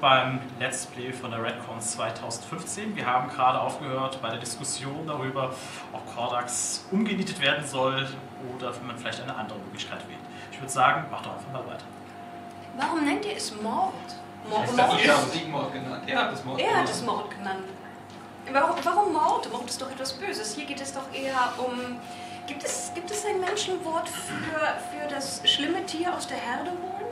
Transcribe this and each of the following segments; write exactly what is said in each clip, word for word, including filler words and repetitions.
beim Let's Play von der Redcon zweitausendfünfzehn. Wir haben gerade aufgehört bei der Diskussion darüber, ob Kordax umgenietet werden soll oder wenn man vielleicht eine andere Möglichkeit wählt. Ich würde sagen, mach doch einfach mal weiter. Warum nennt ihr es Mord? Mord, Das Mord ist ja Siegmord genannt. Er hat es Mord er genannt. hat es Mord genannt. Warum, warum Mord? Mord ist doch etwas Böses. Hier geht es doch eher um... Gibt es, gibt es ein Menschenwort für, für das schlimme Tier aus der Herde holen?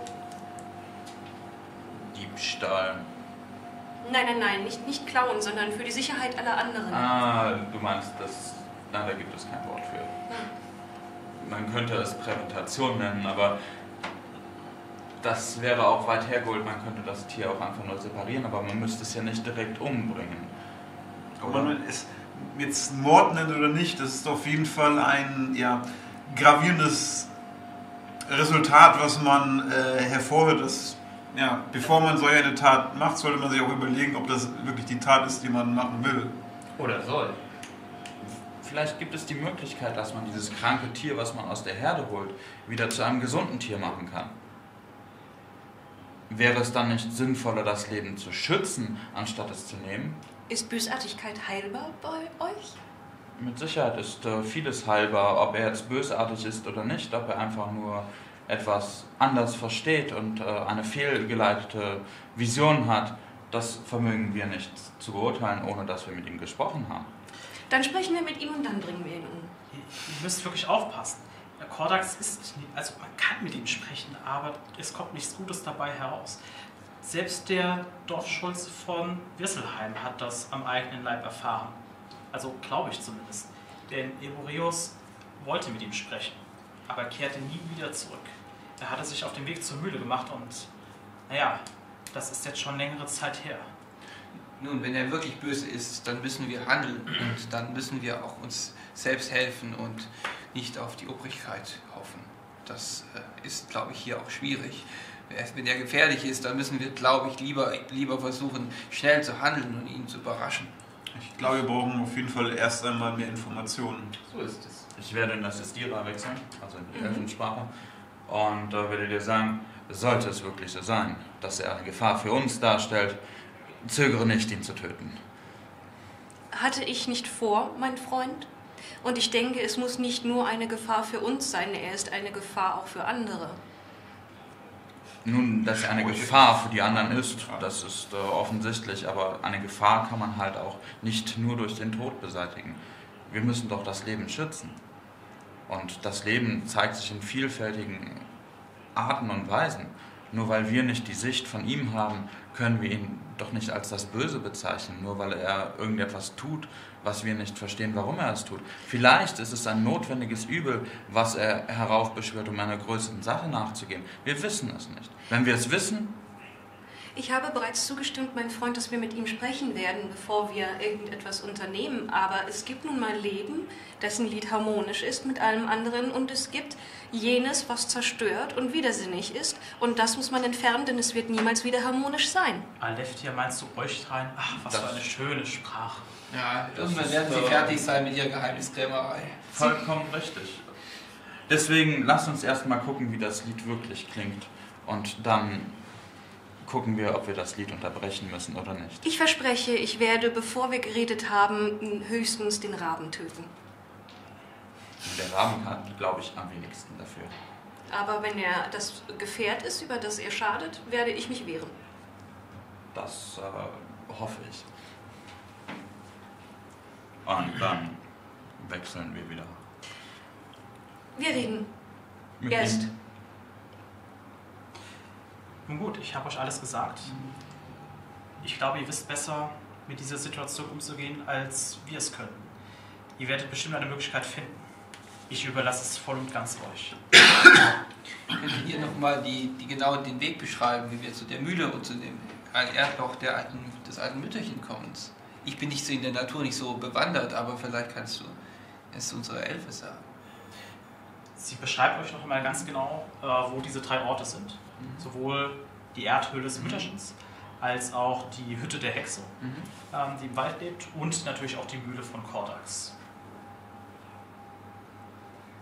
Diebstahl. Nein, nein, nein, nicht, nicht klauen, sondern für die Sicherheit aller anderen. Ah, du meinst, das... Nein, da gibt es kein Wort für. Man könnte es Präventation nennen, aber das wäre auch weit hergeholt. Man könnte das Tier auch einfach nur separieren, aber man müsste es ja nicht direkt umbringen. Ob man es jetzt Mord nennt oder nicht, das ist auf jeden Fall ein ja, gravierendes Resultat, was man äh, hervorhört. Dass, ja, bevor man so eine Tat macht, sollte man sich auch überlegen, ob das wirklich die Tat ist, die man machen will. Oder soll. Vielleicht gibt es die Möglichkeit, dass man dieses kranke Tier, was man aus der Herde holt, wieder zu einem gesunden Tier machen kann. Wäre es dann nicht sinnvoller, das Leben zu schützen, anstatt es zu nehmen? Ist Bösartigkeit heilbar bei euch? Mit Sicherheit ist äh, vieles heilbar, ob er jetzt bösartig ist oder nicht, ob er einfach nur etwas anders versteht und äh, eine fehlgeleitete Vision hat, das vermögen wir nicht zu beurteilen, ohne dass wir mit ihm gesprochen haben. Dann sprechen wir mit ihm und dann bringen wir ihn um. Ihr, ihr müsst wirklich aufpassen. Der Kordax ist, also man kann mit ihm sprechen, aber es kommt nichts Gutes dabei heraus. Selbst der Dorfschulze von Wisselheim hat das am eigenen Leib erfahren. Also glaube ich zumindest. Denn Evoreus wollte mit ihm sprechen, aber kehrte nie wieder zurück. Er hatte sich auf den Weg zur Mühle gemacht und, naja, das ist jetzt schon längere Zeit her. Nun, wenn er wirklich böse ist, dann müssen wir handeln und dann müssen wir auch uns selbst helfen und nicht auf die Obrigkeit hoffen. Das äh, ist, glaube ich, hier auch schwierig. Wenn er gefährlich ist, dann müssen wir, glaube ich, lieber, lieber versuchen, schnell zu handeln und ihn zu überraschen. Ich glaube, wir brauchen auf jeden Fall erst einmal mehr Informationen. So ist es. Ich werde in Assistierer wechseln, also in die mhm. Elfensprache, und äh, werde dir sagen, sollte es wirklich so sein, dass er eine Gefahr für uns darstellt, zögere nicht, ihn zu töten. Hatte ich nicht vor, mein Freund? Und ich denke, es muss nicht nur eine Gefahr für uns sein, er ist eine Gefahr auch für andere. Nun, dass er eine Gefahr für die anderen ist, das ist äh, offensichtlich, aber eine Gefahr kann man halt auch nicht nur durch den Tod beseitigen. Wir müssen doch das Leben schützen. Und das Leben zeigt sich in vielfältigen Arten und Weisen. Nur weil wir nicht die Sicht von ihm haben, können wir ihn doch nicht als das Böse bezeichnen, nur weil er irgendetwas tut, was wir nicht verstehen, warum er es tut. Vielleicht ist es ein notwendiges Übel, was er heraufbeschwört, um einer größeren Sache nachzugehen. Wir wissen es nicht. Wenn wir es wissen... Ich habe bereits zugestimmt, mein Freund, dass wir mit ihm sprechen werden, bevor wir irgendetwas unternehmen. Aber es gibt nun mal Leben, dessen Lied harmonisch ist mit allem anderen. Und es gibt jenes, was zerstört und widersinnig ist. Und das muss man entfernen, denn es wird niemals wieder harmonisch sein. Aleftia, meinst du euch rein? Ach, was Das für eine schöne Sprache. Ja, irgendwann ist, werden Sie äh, fertig sein mit Ihrer Geheimniskrämerei. Vollkommen richtig. Deswegen lasst uns erstmal gucken, wie das Lied wirklich klingt. Und dann gucken wir, ob wir das Lied unterbrechen müssen oder nicht. Ich verspreche, ich werde, bevor wir geredet haben, höchstens den Raben töten. Der Raben kann, glaube ich, am wenigsten dafür. Aber wenn er das Gefährt ist, über das er schadet, werde ich mich wehren. Das äh, hoffe ich. Und dann wechseln wir wieder. Wir reden. Mit Erst. ihm. Nun gut, ich habe euch alles gesagt. Ich glaube, ihr wisst besser, mit dieser Situation umzugehen, als wir es können. Ihr werdet bestimmt eine Möglichkeit finden. Ich überlasse es voll und ganz euch. Könnt ihr hier nochmal die, die genau den Weg beschreiben, wie wir zu der Mühle und zu dem Erdloch der alten, des alten Mütterchen kommen? Ich bin nicht so in der Natur nicht so bewandert, aber vielleicht kannst du es unserer Elfe sagen. Sie beschreibt euch noch einmal ganz genau, äh, wo diese drei Orte sind. Mhm. Sowohl die Erdhöhle des Mütterchens, als auch die Hütte der Hexe, Mhm. ähm, die im Wald lebt, und natürlich auch die Mühle von Kordax.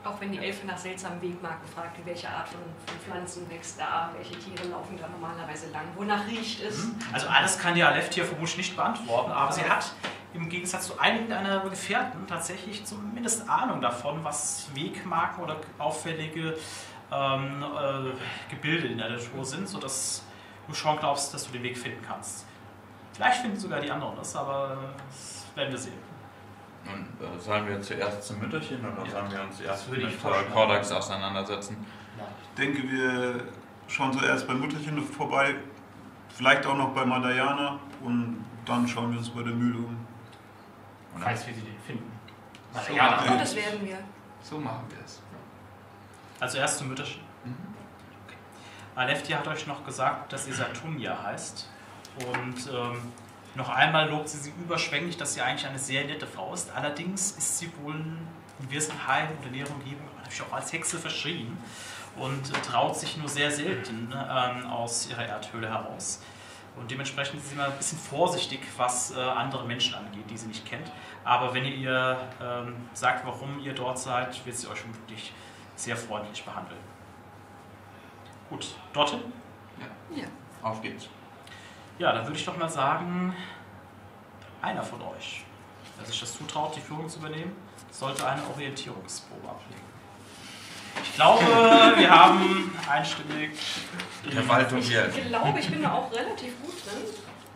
Auch wenn die Elfe nach seltsamen Wegmarken fragt, wie welche Art von, von Pflanzen wächst da, welche Tiere laufen da normalerweise lang, wonach riecht es? Also alles kann die Aleft hier vermutlich nicht beantworten, aber sie hat im Gegensatz zu einigen deiner Gefährten tatsächlich zumindest Ahnung davon, was Wegmarken oder auffällige ähm, äh, Gebilde in der Natur sind, sodass du schon glaubst, dass du den Weg finden kannst. Vielleicht finden sogar die anderen das, aber das werden wir sehen. Nun, äh, sollen wir zuerst zum Mütterchen oder Ja. sollen wir uns erst würde ich mit vorschlagen. Kordax auseinandersetzen? Ich denke, wir schauen zuerst bei Mutterchen vorbei, vielleicht auch noch bei Madayana und dann schauen wir uns bei der Mühle um. Falls wir sie den finden. So Ja, machen Oh, wir das es. werden wir. So machen wir es. also erst zum Mütterchen. Mhm. Aleftia hat euch noch gesagt, dass ihr Saturnia heißt. Und ähm, noch einmal lobt sie sie überschwänglich, dass sie eigentlich eine sehr nette Frau ist. Allerdings ist sie wohl in Wirsenheim oder näherer Umgebung natürlich auch als Hexe verschrien und äh, traut sich nur sehr selten ähm, aus ihrer Erdhöhle heraus. Und dementsprechend ist sie immer ein bisschen vorsichtig, was äh, andere Menschen angeht, die sie nicht kennt. Aber wenn ihr ihr ähm, sagt, warum ihr dort seid, wird sie euch vermutlich sehr freundlich behandeln. Gut, dorthin? Ja. Auf geht's. Ja, dann würde ich doch mal sagen, einer von euch, der sich das zutraut, die Führung zu übernehmen, sollte eine Orientierungsprobe ablegen. Ich glaube, wir haben einstimmig Die Verwaltung hier. Ich glaube, ich bin da auch relativ gut drin.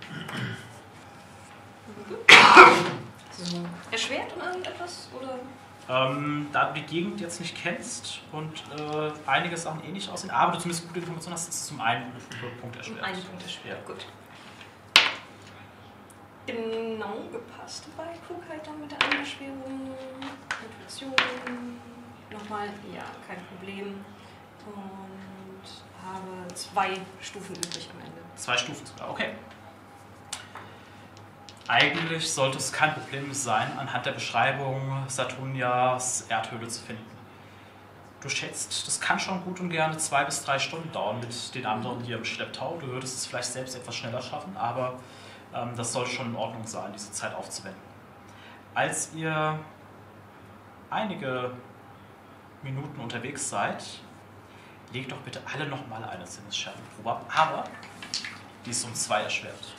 So. Erschwert um irgendetwas? Oder? Ähm, da du die Gegend jetzt nicht kennst und äh, einige Sachen ähnlich aussehen, aber du zumindest gute Informationen hast, ist es zum einen Punkt erschwert. Um einen Punkt erschwert. Ja. Gut. Genau gepasst bei Klugheit dann mit der Einschwierung. Intuition. Nochmal, ja, kein Problem. Und habe zwei Stufen übrig am Ende. Zwei Stufen sogar, okay. Eigentlich sollte es kein Problem sein, anhand der Beschreibung Saturnias Erdhöhle zu finden. Du schätzt, das kann schon gut und gerne zwei bis drei Stunden dauern mit den anderen hier im Schlepptau. Du würdest es vielleicht selbst etwas schneller schaffen, aber ähm, das sollte schon in Ordnung sein, diese Zeit aufzuwenden. Als ihr einige Minuten unterwegs seid, legt doch bitte alle nochmal eine Sinnesschärfenprobe ab, aber die ist um zwei erschwert.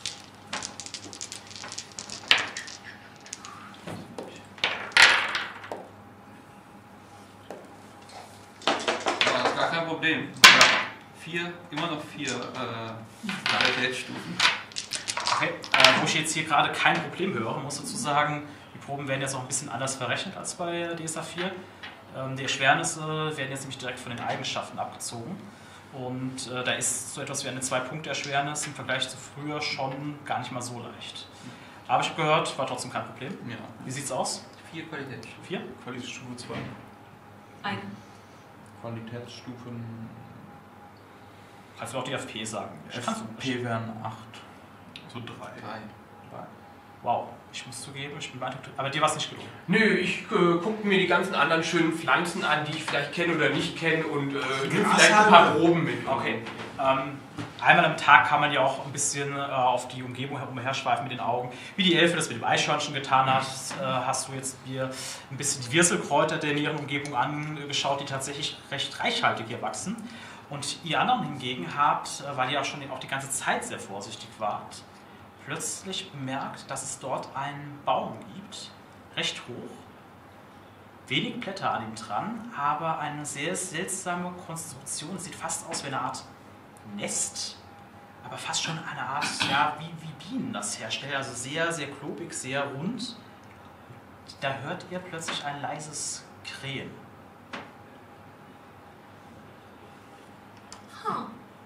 Ja, ist gar kein Problem. Ja. Vier, immer noch vier äh, Qualitätsstufen. Okay, äh, wo ich jetzt hier gerade kein Problem höre, muss dazu sagen, die Proben werden jetzt auch ein bisschen anders verrechnet als bei D S A vier. Ähm, die Erschwernisse werden jetzt nämlich direkt von den Eigenschaften abgezogen. Und äh, da ist so etwas wie eine zwei-Punkte-Erschwernis im Vergleich zu früher schon gar nicht mal so leicht. Aber ich habe gehört, war trotzdem kein Problem. Ja. Wie sieht's aus? Vier Qualitätsstufen. Vier? Qualitätsstufe zwei. Ein. Qualitätsstufen. Kannst du auch die F P sagen? Kannst du. P wären acht. So drei. Drei. Wow, ich muss zugeben, ich bin beeindruckt. Aber dir war es nicht gelungen. Nö, ich äh, gucke mir die ganzen anderen schönen Pflanzen an, die ich vielleicht kenne oder nicht kenne und äh, nehme vielleicht ein paar Proben mit. Okay. Ähm, einmal am Tag kann man ja auch ein bisschen äh, auf die Umgebung herumherschweifen mit den Augen. Wie die Elfe das mit dem Eichhörnchen getan hat, äh, hast du jetzt dir ein bisschen die Wirselkräuter der näheren Umgebung angeschaut, die tatsächlich recht reichhaltig hier wachsen. Und ihr anderen hingegen habt, äh, weil ihr auch schon auch die ganze Zeit sehr vorsichtig wart, plötzlich bemerkt, dass es dort einen Baum gibt, recht hoch, wenig Blätter an ihm dran, aber eine sehr seltsame Konstruktion. Sieht fast aus wie eine Art Nest, aber fast schon eine Art, ja, wie, wie Bienen das herstellen. Also sehr, sehr klobig, sehr rund. Da hört ihr plötzlich ein leises Krähen. Huh.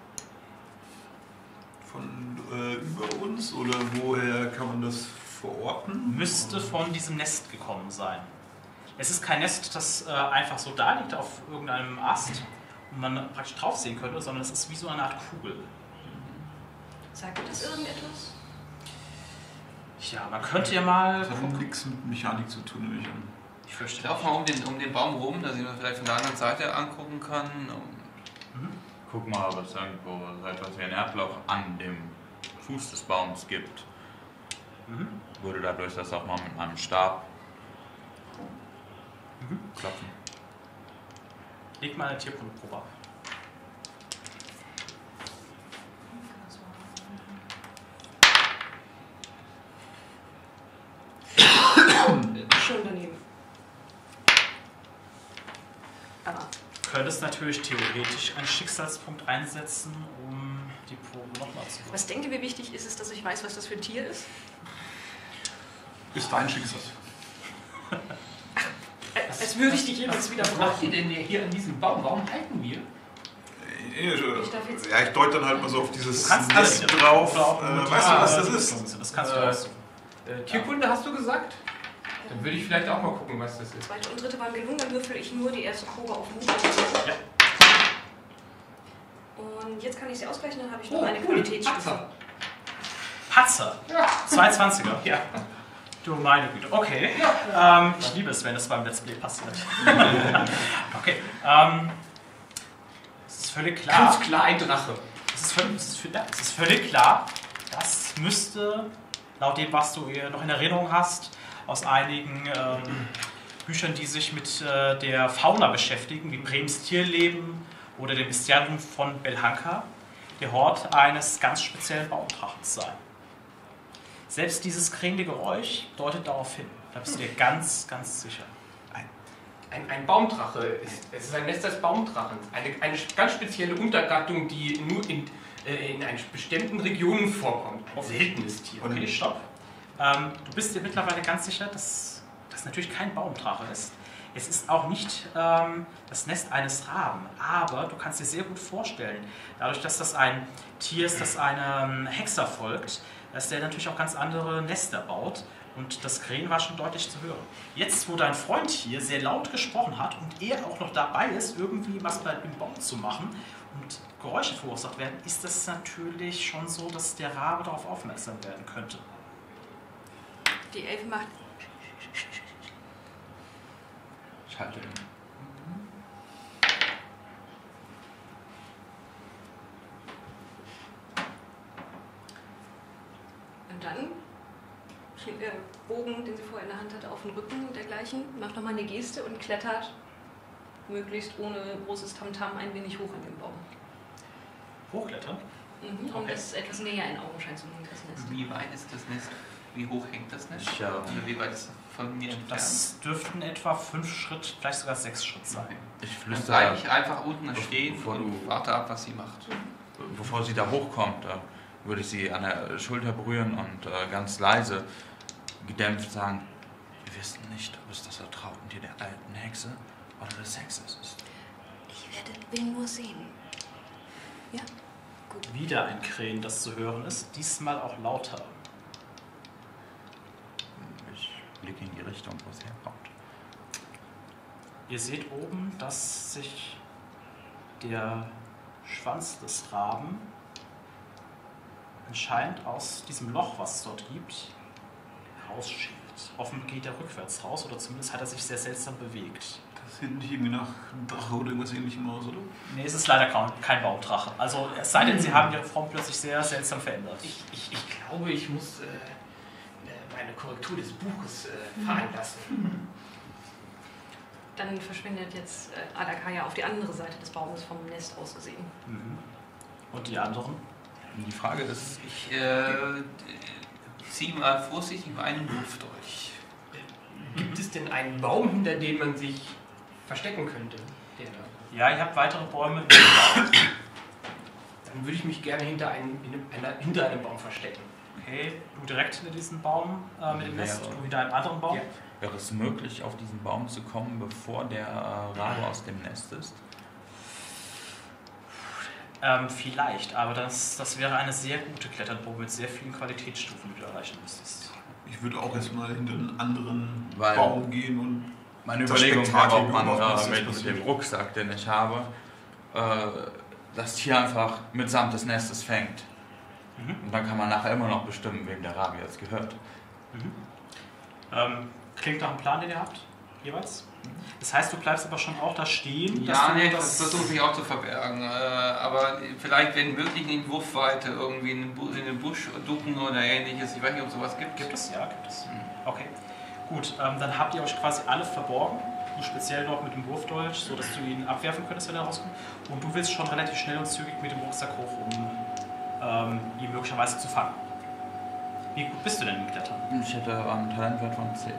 Von äh, über uns oder woher kann man das verorten? Müsste von diesem Nest gekommen sein. Es ist kein Nest, das äh, einfach so da liegt auf irgendeinem Ast und man praktisch drauf sehen könnte, sondern es ist wie so eine Art Kugel. Sagt dir das irgendetwas? Ja, man könnte ja mal Das hat gucken. nichts mit Mechanik zu tun, nehme ich an. Ich Ich fürchte laufe mal um den, um den Baum rum, dass ich mir vielleicht von der anderen Seite angucken kann. Guck mal, ob es irgendwo so etwas wie ein Erdloch an dem Fuß des Baums gibt. Mhm. Würde dadurch das auch mal mit meinem Stab Mhm. klopfen. Leg mal eine Tierkundeprobe ab. Schon daneben. Aber. Du könntest natürlich theoretisch einen Schicksalspunkt einsetzen, um die Probe nochmal zu machen. Was denkt ihr, wie wichtig ist es, dass ich weiß, was das für ein Tier ist? Ist dein Schicksal. Als würde ich dich jemals wieder Was macht ihr denn hier an diesem Baum? Warum halten wir? Ich darf jetzt- Ja, ich deute dann halt mal so auf dieses Du kannst Nest alle drauf. oder auch Äh, nur die- weißt du, was das Ah, ist? Das kannst du Äh, aussuchen. Äh, Tierkunde hast du gesagt? Dann würde ich vielleicht auch mal gucken, was das ist. Zweite und dritte waren gelungen, dann würfel ich nur die erste Probe auf Mut. Ja. Und jetzt kann ich sie ausgleichen, dann habe ich noch Oh, eine cool. Qualitätsstufe. Patzer. Patzer. Ja. zwei zwanziger. Ja. Du meine Güte. Okay. Ähm, ich liebe es, wenn es beim Let's Play passiert. Okay. Ähm, es ist völlig klar. Ganz klar ein Drache. Es ist, völlig, es, ist, ja, es ist völlig klar, das müsste, laut dem, was du noch in Erinnerung hast, aus einigen ähm, Büchern, die sich mit äh, der Fauna beschäftigen, wie Brems Tierleben oder dem Mysterium von Belhanka, der Hort eines ganz speziellen Baumdrachens sein. Selbst dieses krähende Geräusch deutet darauf hin. Da bist du dir ganz, ganz sicher. Ein, ein Baumdrache. Ist, es ist ein Nest des Baumdrachens. Eine, eine ganz spezielle Untergattung, die nur in, äh, in einen bestimmten Regionen vorkommt. Ein seltenes Tier. Okay, stopp. Ähm, du bist dir mittlerweile ganz sicher, dass das natürlich kein Baumdrache ist. Es ist auch nicht ähm, das Nest eines Raben, aber du kannst dir sehr gut vorstellen, dadurch, dass das ein Tier ist, das einem Hexer folgt, dass der natürlich auch ganz andere Nester baut und das Krähen war schon deutlich zu hören. Jetzt, wo dein Freund hier sehr laut gesprochen hat und er auch noch dabei ist, irgendwie was bei dem Baum zu machen und Geräusche verursacht werden, ist das natürlich schon so, dass der Rabe darauf aufmerksam werden könnte. Die Elfe macht. Ich halte ihn. Und dann schlägt der Bogen, den sie vorher in der Hand hatte, auf den Rücken und dergleichen, macht nochmal eine Geste und klettert möglichst ohne großes Tamtam ein wenig hoch an den Baum. Hochklettern? Mhm. Und Okay. das ist etwas näher in Augenschein zu nehmen, das Nest. Wie weit ist das Nest? Wie hoch hängt das Nest? Ich, äh, Oder wie weit ist es von mir entfernt? Das dürften etwa fünf Schritt, vielleicht sogar sechs Schritt sein. Ich Dann flüstere, bleibe ich einfach unten Bevor stehen du- und warte ab, was sie macht. bevor sie da hochkommt, äh, würde ich sie an der Schulter berühren und äh, ganz leise, gedämpft sagen, wir wissen nicht, ob es das Vertrautentier der alten Hexe oder des Hexers ist. Ich werde will nur sehen. Ja, gut. Wieder ein Krähen, das zu hören ist, diesmal auch lauter. Ich blicke in die Richtung, wo sie herkommt. Ihr seht oben, dass sich der Schwanz des Raben anscheinend aus diesem Loch, was es dort gibt, rausschiebt. Offen geht er rückwärts raus oder zumindest hat er sich sehr seltsam bewegt. Das sieht nicht irgendwie nach Drache oder irgendwas ähnlichem aus, oder? Nee, es ist leider kaum, kein Baumdrache. Also es sei denn, sie haben ihre Form plötzlich sehr seltsam verändert. Ich, ich, ich glaube, ich muss äh, meine Korrektur des Buches äh, veranlassen. Dann verschwindet jetzt äh, Adakaya auf die andere Seite des Baumes vom Nest aus gesehen. Mhm. Und die anderen? Die Frage ist, Ich äh, ziehe mal vorsichtig meinen Luftdolch. Gibt es denn einen Baum, hinter dem man sich verstecken könnte? Der da? Ja, ihr habt weitere Bäume. Dann würde ich mich gerne hinter einem, in einer, hinter einem Baum verstecken. Okay, du direkt hinter diesem Baum äh, mit dem Nest, Wäre- du hinter einem anderen Baum. Ja. wäre es möglich, auf diesen Baum zu kommen, bevor der äh, Rabe aus dem Nest ist? Ähm, vielleicht, aber das, das wäre eine sehr gute Kletterprobe mit sehr vielen Qualitätsstufen, die du erreichen müsstest. Ich würde auch erstmal hinter einen anderen Weil- Baum gehen und Meine Das Überlegung war, Spektakel ob man beobachten, was äh, jetzt mit, mit passiert. dem Rucksack, den ich habe, äh, das Tier einfach mitsamt des Nestes fängt. Mhm. Und dann kann man nachher immer noch bestimmen, wem der Rabe jetzt gehört. Mhm. Ähm, klingt nach einem Plan, den ihr habt, jeweils. Das heißt, du bleibst aber schon auch da stehen. dass Ja, du nee, das das versuche ich auch zu verbergen. Äh, aber vielleicht, wenn wirklich in Wurfweite irgendwie in den, Bu in den Busch ducken oder ähnliches, ich weiß nicht, ob es sowas gibt. Gibt es? Ja, gibt es. Okay. Gut, ähm, dann habt ihr euch quasi alle verborgen. du speziell noch mit dem Wurfdolch, sodass du ihn abwerfen könntest, wenn er rauskommt. Und du willst schon relativ schnell und zügig mit dem Rucksack hoch, um ähm, ihn möglicherweise zu fangen. Wie gut bist du denn im Klettern? Ich hätte einen Talentwert von zehn.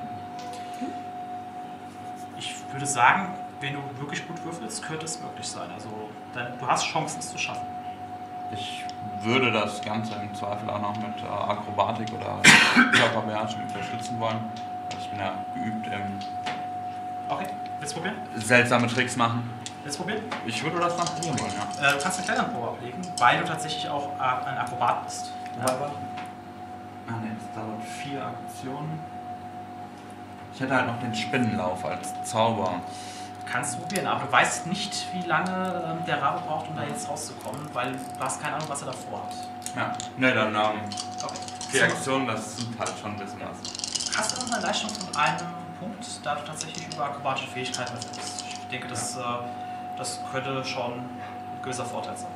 Ich würde sagen, wenn du wirklich gut würfelst, könnte es möglich sein. Also dann, du hast Chancen, es zu schaffen. Ich würde das Ganze im Zweifel auch noch mit äh, Akrobatik oder Körperbeherrschung unterstützen wollen. Ich bin ja geübt im Okay, willst du probieren? seltsame Tricks machen. Willst du probieren? Ich würde das mal probieren wollen, ja. Äh, du kannst eine Kletternprobe ablegen, weil du tatsächlich auch äh, ein Akrobat bist. Ja. Ah ne, es dauert vier Aktionen. Ich hätte halt noch den Spinnenlauf als Zauber. Kannst du probieren, aber du weißt nicht, wie lange ähm, der Rabe braucht, um da jetzt rauszukommen, weil du hast keine Ahnung, was er davor hat. Ja, ne, dann ähm, Okay. vier Aktionen, das sind halt schon ein bisschen was. Hast du noch eine Leistung von einem Punkt, da du tatsächlich über akrobatische Fähigkeiten verfügst? Ich denke, das, ja. äh, das könnte schon ein gewisser Vorteil sein.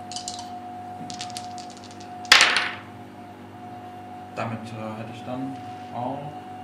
Damit äh, hätte ich dann auch...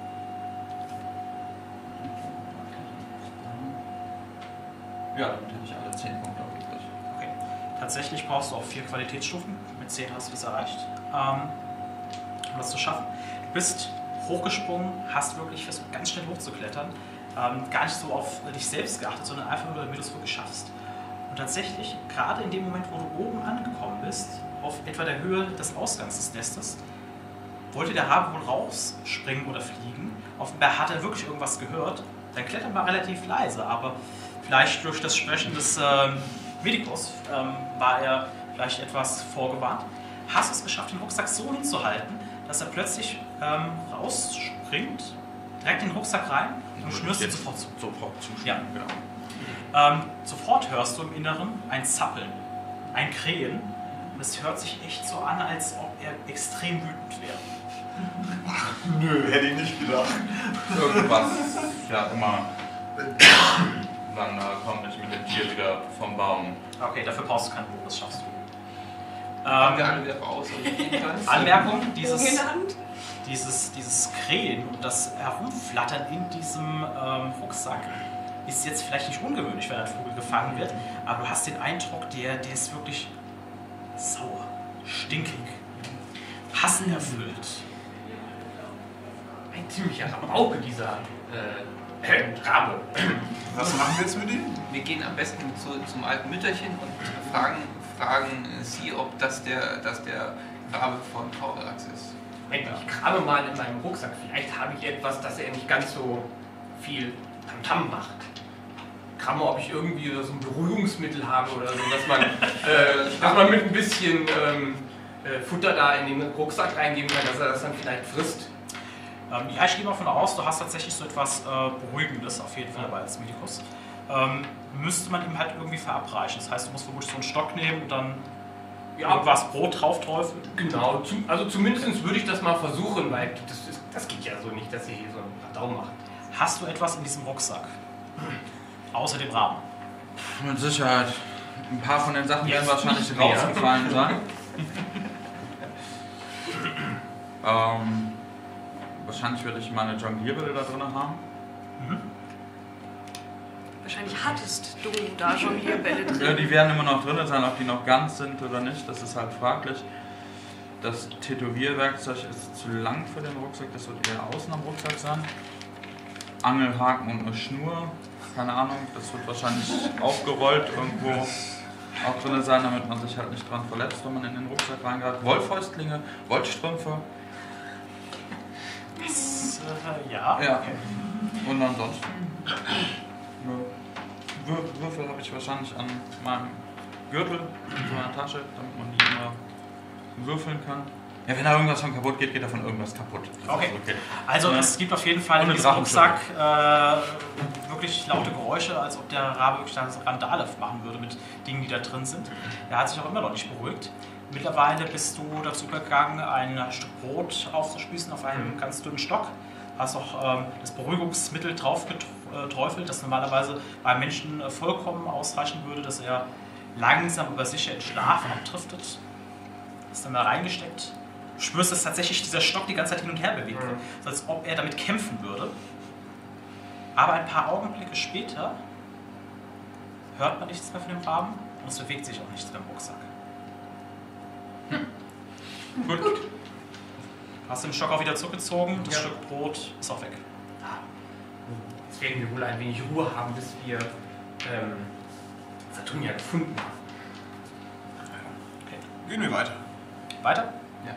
Ja, damit hätte ich alle zehn Punkte auch übrig. Okay. Tatsächlich brauchst du auch vier Qualitätsstufen. Mit zehn hast du das erreicht, ähm, um das zu schaffen. Du bist hochgesprungen, hast wirklich versucht, ganz schnell hochzuklettern. Ähm, gar nicht so auf dich selbst geachtet, sondern einfach nur, damit du es wirklich schaffst. Und tatsächlich, gerade in dem Moment, wo du oben angekommen bist, auf etwa der Höhe des Ausgangs des Nestes, wollte der Rabe wohl rausspringen oder fliegen. Offenbar hat er wirklich irgendwas gehört. Dein Klettern war relativ leise, aber vielleicht durch das Sprechen des ähm, Medikos ähm, war er vielleicht etwas vorgewarnt. Hast du es geschafft, den Rucksack so hinzuhalten, dass er plötzlich ähm, rausspringt, direkt in den Rucksack rein und schnürst ihn sofort zu. Sofort zu. Ja. Genau. Ähm, sofort hörst du im Inneren ein Zappeln, ein Krähen. Und es hört sich echt so an, als ob er extrem wütend wäre. Nö, hätte ich nicht gedacht. Irgendwas, ja immer. Dann äh, komme ich mit dem Tier wieder vom Baum. Okay, dafür brauchst du keinen Buch, das schaffst du. Haben wir Ähm, alle wieder raus und gehen kannst? Anmerkung, dieses, in der Hand. dieses, dieses Krähen und das Herumflattern in diesem ähm, Rucksack ist jetzt vielleicht nicht ungewöhnlich, wenn ein Vogel gefangen wird, aber du hast den Eindruck, der, der ist wirklich sauer, stinkig, hassenerfüllt. Ein ziemlicher Rabauke, dieser äh, äh, Rabe. Was machen wir jetzt mit ihm? Wir gehen am besten zu, zum alten Mütterchen und fragen, fragen sie, ob das der, dass der Rabe von Taurax ist. Moment, ich grabe mal in meinem Rucksack. Vielleicht habe ich etwas, dass er nicht ganz so viel Tamtam macht. Grabe mal, ob ich irgendwie so ein Beruhigungsmittel habe oder so, dass man, äh, dass man mit ein bisschen ähm, äh, Futter da in den Rucksack reingeben kann, dass er das dann vielleicht frisst. Ähm, ja, ich gehe mal davon aus, du hast tatsächlich so etwas äh, Beruhigendes auf jeden Fall dabei als Medikus. Ähm, müsste man ihm halt irgendwie verabreichen. Das heißt, du musst vermutlich so einen Stock nehmen und dann Ja, irgendwas Brot drauf träufeln. Genau, zum, also zumindest würde ich das mal versuchen, weil das, ist, das geht ja so nicht, dass ihr hier so einen Daumen macht. Hast du etwas in diesem Rucksack? Außer dem Rahmen. Mit Sicherheit. Ein paar von den Sachen Ja, werden wahrscheinlich nicht mehr. rausgefallen sein. ähm, wahrscheinlich werde ich meine Jonglierbälle da drin haben. Mhm. Wahrscheinlich hattest du da Jonglierbälle drin. Ja, die werden immer noch drin sein, ob die noch ganz sind oder nicht, das ist halt fraglich. Das Tätowierwerkzeug ist zu lang für den Rucksack, das wird eher außen am Rucksack sein. Angelhaken und eine Schnur, keine Ahnung, das wird wahrscheinlich aufgerollt irgendwo auch drin sein, damit man sich halt nicht dran verletzt, wenn man in den Rucksack reingreift. Wollfäustlinge, Wollstrümpfe. Das, äh, ja. Ja. Okay. Und ansonsten Wür Würfel habe ich wahrscheinlich an meinem Gürtel in so einer Tasche, damit man die immer würfeln kann. Ja, wenn da irgendwas von kaputt geht, geht davon irgendwas kaputt. Das Okay. ist okay. Also Ja. es gibt auf jeden Fall Und in eine diesem Rucksack Drachenschaufel. äh, wirklich laute Geräusche, als ob der Rabe wirklich eine Randale machen würde mit Dingen, die da drin sind. Er hat sich auch immer noch nicht beruhigt. Mittlerweile bist du dazu übergegangen, ein Stück Brot aufzuspießen auf einem ganz dünnen Stock. Hast auch ähm, das Beruhigungsmittel drauf geträufelt, das normalerweise bei Menschen äh, vollkommen ausreichen würde, dass er langsam aber sicher in Schlaf abdriftet. Ist dann da reingesteckt. Du spürst, dass tatsächlich dieser Stock die ganze Zeit hin und her bewegt wird, so als ob er damit kämpfen würde. Aber ein paar Augenblicke später hört man nichts mehr von dem Raben und es bewegt sich auch nichts mehr im Rucksack. Hm. Gut. Gut. Hast du den Stock auch wieder zurückgezogen? Das Ja. Stück Brot ist auch weg. Jetzt werden wir wohl ein wenig Ruhe haben, bis wir ähm, Saturnia gefunden haben. Okay. Gehen wir weiter. Weiter? Ja.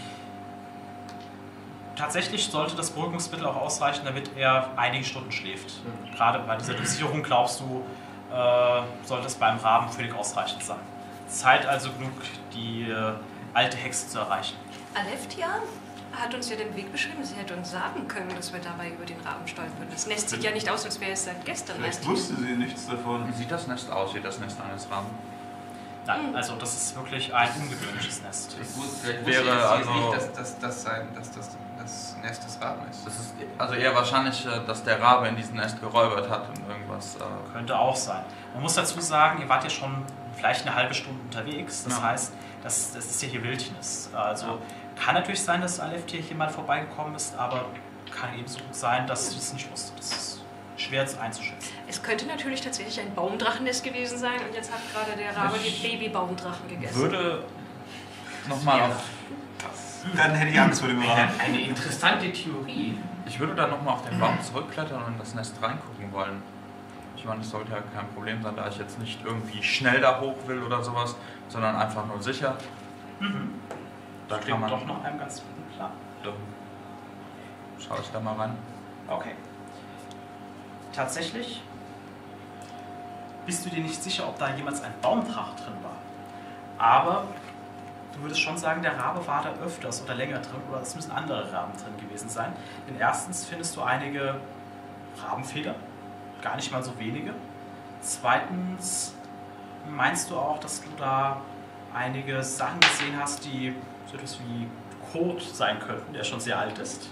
Tatsächlich sollte das Beruhigungsmittel auch ausreichen, damit er einige Stunden schläft. Gerade bei dieser Dosierung glaubst du, äh, sollte es beim Raben völlig ausreichend sein. Zeit also genug, die äh, alte Hexe zu erreichen. Aleftia hat uns ja den Weg beschrieben. Sie hätte uns sagen können, dass wir dabei über den Raben stolpern würden. Das Nest sieht ja nicht aus, als wäre es seit gestern Vielleicht erst. wusste sie nichts davon. Wie sieht das Nest aus, wie das Nest eines Raben? Nein, also das ist wirklich ein ungewöhnliches Nest. Ich wusste, vielleicht Wäre wusste ich also- nicht, dass, dass, dass, sein, dass das das Nest des Raben ist. Das ist also eher wahrscheinlich, äh, dass der Rabe in diesem Nest geräubert hat und irgendwas. Äh Könnte auch sein. Man muss dazu sagen, ihr wart ja schon vielleicht eine halbe Stunde unterwegs. Das Ja. heißt, das, das ist ja hier Wildnis. Also kann natürlich sein, dass Aleftir hier mal vorbeigekommen ist, aber kann ebenso gut sein, dass sie es nicht wusste. Das ist schwer einzuschätzen. Es könnte natürlich tatsächlich ein Baumdrachennest gewesen sein und jetzt hat gerade der Rabe die Babybaumdrachen gegessen. würde nochmal auf. Dann hätte ich Angst vor dem Raben. Eine, eine interessante Theorie. Ich würde dann nochmal auf den Baum zurückklettern und in das Nest reingucken wollen. Ich meine, das sollte ja kein Problem sein, da ich jetzt nicht irgendwie schnell da hoch will oder sowas, sondern einfach nur sicher. Mhm. Da Das kann klingt man. doch nach einem ganz guten Plan. Dann schaue ich da mal rein. Okay. Tatsächlich bist du dir nicht sicher, ob da jemals ein Baumdrach drin war. Aber du würdest schon sagen, der Rabe war da öfters oder länger drin oder es müssen andere Raben drin gewesen sein. Denn erstens findest du einige Rabenfedern, gar nicht mal so wenige. Zweitens meinst du auch, dass du da einige Sachen gesehen hast, die so etwas wie Kot sein könnten, der schon sehr alt ist.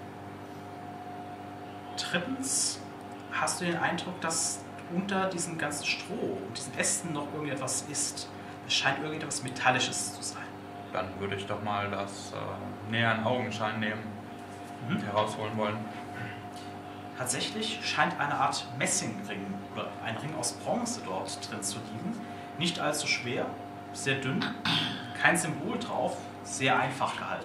Drittens hast du den Eindruck, dass unter diesem ganzen Stroh und diesen Ästen noch irgendetwas ist. Es scheint irgendetwas Metallisches zu sein. Dann würde ich doch mal das äh, näher in Augenschein nehmen und Mhm. herausholen wollen. Tatsächlich scheint eine Art Messingring oder ein Ring aus Bronze dort drin zu liegen. Nicht allzu schwer, sehr dünn, kein Symbol drauf, sehr einfach gehalten.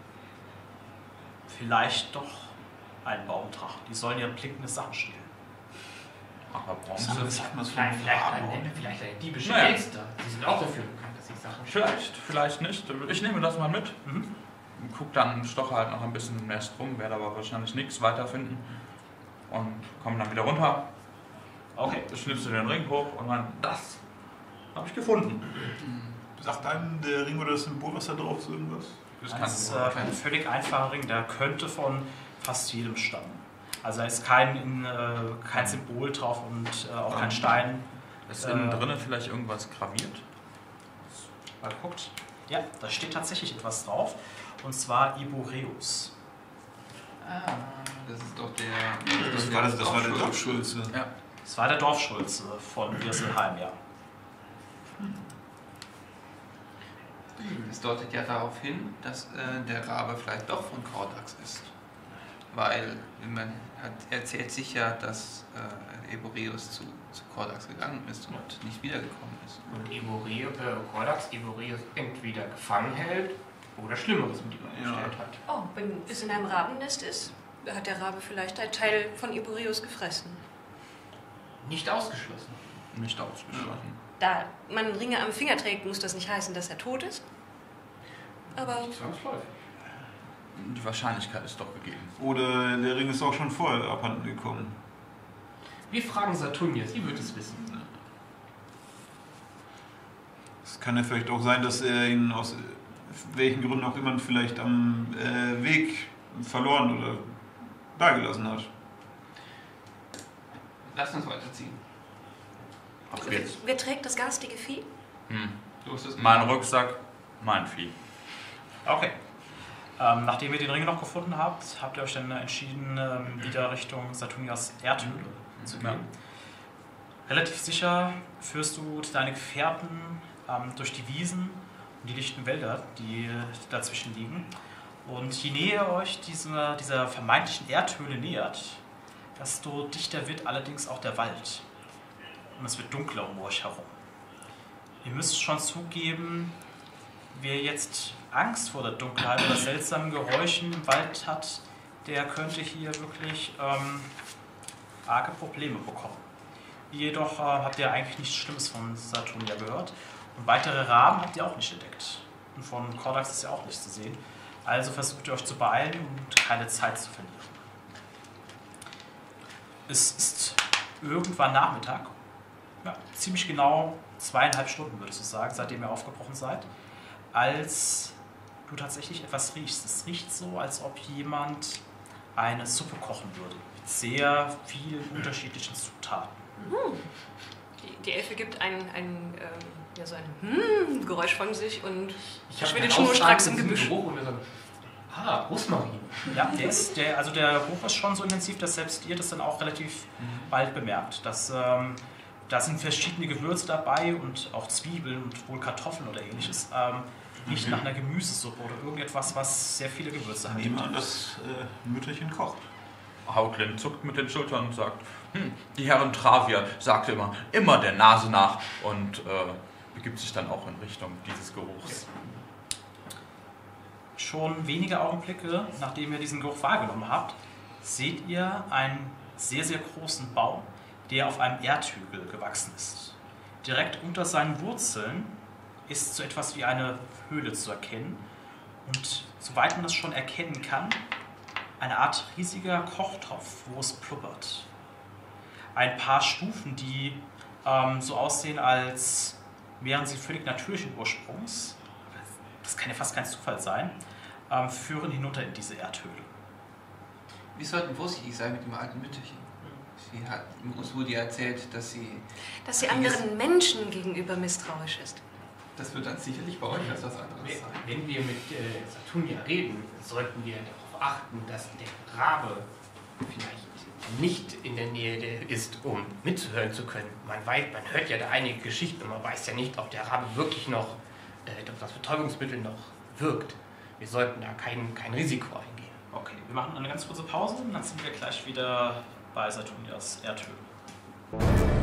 Vielleicht doch ein Baumdrach. Die sollen ja blinkende Sachen stehlen. Aber Bronze. So, das sagt man so Vielleicht, vom vielleicht, Raben. eine, vielleicht eine diebische Naja. Elster. Die sind auch dafür bekannt, dass sie Sachen Vielleicht, vielleicht nicht. Ich nehme das mal mit. Mhm. Guck dann, stoche halt noch ein bisschen im Nest rum, werde aber wahrscheinlich nichts weiterfinden. Und komme dann wieder runter. Okay. Schnipse den Ring hoch und dann, das habe ich gefunden. Sagt einem der Ring oder das Symbol, was da drauf ist, irgendwas? Das Das ist kann äh, ein völlig einfacher Ring, der könnte von fast jedem stammen. Also da ist kein, äh, kein Symbol drauf und äh, auch kein Stein. Ist innen äh, drinnen vielleicht irgendwas graviert? Mal guckt. Ja, da steht tatsächlich etwas drauf. Und zwar Iboreus. Das ist doch der. Das war, das, das war der Dorfschulze. Dorfschulze. Ja. Das war der Dorfschulze von Wirselheim, ja. Das deutet ja darauf hin, dass äh, der Rabe vielleicht doch von Kordax ist. Weil man hat, erzählt sich ja, dass äh, Eboreus zu, zu Kordax gegangen ist und nicht wiedergekommen ist. und Eboreo, äh, Kordax Eboreus entweder gefangen hält oder Schlimmeres mit ihm angestellt hat. Oh, wenn es in einem Rabennest ist, hat der Rabe vielleicht einen Teil von Iboreus gefressen. Nicht ausgeschlossen. Nicht ausgeschlossen. Da man Ringe am Finger trägt, muss das nicht heißen, dass er tot ist. Aber Nicht zwangsläufig. Die Wahrscheinlichkeit ist doch gegeben. Oder der Ring ist auch schon vorher abhanden gekommen. Wir fragen Saturnia, sie wird es wissen. Es kann ja vielleicht auch sein, dass er ihn aus welchen Gründen auch immer vielleicht am äh, Weg verloren oder dagelassen hat. Lass uns weiterziehen. Auf geht's. wer trägt das garstige Vieh? Hm. Du hast es Mein Rucksack, mein Vieh. Okay. Ähm, nachdem ihr den Ring noch gefunden habt, habt ihr euch dann entschieden, ähm, wieder Richtung Saturnias Erdhöhle zu gehen. Ja. Relativ sicher führst du deine Gefährten ähm, durch die Wiesen und die lichten Wälder, die dazwischen liegen. Und je näher ihr euch diese, dieser vermeintlichen Erdhöhle nähert, Desto dichter wird allerdings auch der Wald. Und es wird dunkler um euch herum. Ihr müsst schon zugeben, wer jetzt Angst vor der Dunkelheit oder seltsamen Geräuschen im Wald hat, der könnte hier wirklich ähm, arge Probleme bekommen. Jedoch äh, habt ihr eigentlich nichts Schlimmes von Saturnia gehört. Und weitere Raben habt ihr auch nicht entdeckt. Und von Kordax ist ja auch nicht zu sehen. Also versucht ihr euch zu beeilen und keine Zeit zu verlieren. Es ist irgendwann Nachmittag. Ja, ziemlich genau zweieinhalb Stunden, würdest du sagen, seitdem ihr aufgebrochen seid, als du tatsächlich etwas riechst. Es riecht so, als ob jemand eine Suppe kochen würde, mit sehr vielen unterschiedlichen Zutaten. Hm. Die, die Elfe gibt ein, ein, ähm, ja, so ein hm Geräusch von sich und Ich verschwindet schnurstracks im Gebüsch. Geruch und wir sagen, ah, Rosmarin. Ja, der, ist, der, also der Geruch ist schon so intensiv, dass selbst ihr das dann auch relativ mhm. bald bemerkt. Dass, ähm, da sind verschiedene Gewürze dabei und auch Zwiebeln und wohl Kartoffeln oder ähnliches. Ähm, nicht mhm. nach einer Gemüsesuppe oder irgendetwas, was sehr viele Gewürze hat. Nehmen an, das äh, Mütterchen kocht. Hautlin zuckt mit den Schultern und sagt, hm, die Herren Travier sagte immer, immer der Nase nach und äh, begibt sich dann auch in Richtung dieses Geruchs. Schon wenige Augenblicke, nachdem ihr diesen Geruch wahrgenommen habt, seht ihr einen sehr, sehr großen Baum, der auf einem Erdhügel gewachsen ist. Direkt unter seinen Wurzeln ist so etwas wie eine Höhle zu erkennen und soweit man das schon erkennen kann, eine Art riesiger Kochtopf, wo es pluppert. Ein paar Stufen, die ähm, so aussehen, als wären sie völlig natürlichen Ursprungs, das kann ja fast kein Zufall sein, ähm, führen hinunter in diese Erdhöhle. Wir sollten vorsichtig sein mit dem alten Mütterchen. Sie hat, uns wurde ja erzählt, dass sie... Dass sie anderen Menschen gegenüber misstrauisch ist. Das wird dann sicherlich bei euch als was anderes sein. Wenn wir mit äh, Saturnia reden, sollten wir darauf achten, dass der Rabe vielleicht nicht in der Nähe der ist, um mitzuhören zu können. Man weiß, man hört ja da einige Geschichten und man weiß ja nicht, ob der Rabe wirklich noch, äh, ob das Betäubungsmittel noch wirkt. Wir sollten da kein, kein Risiko eingehen. Okay, wir machen eine ganz kurze Pause und dann sind wir gleich wieder bei Saturnias Erdhöhle.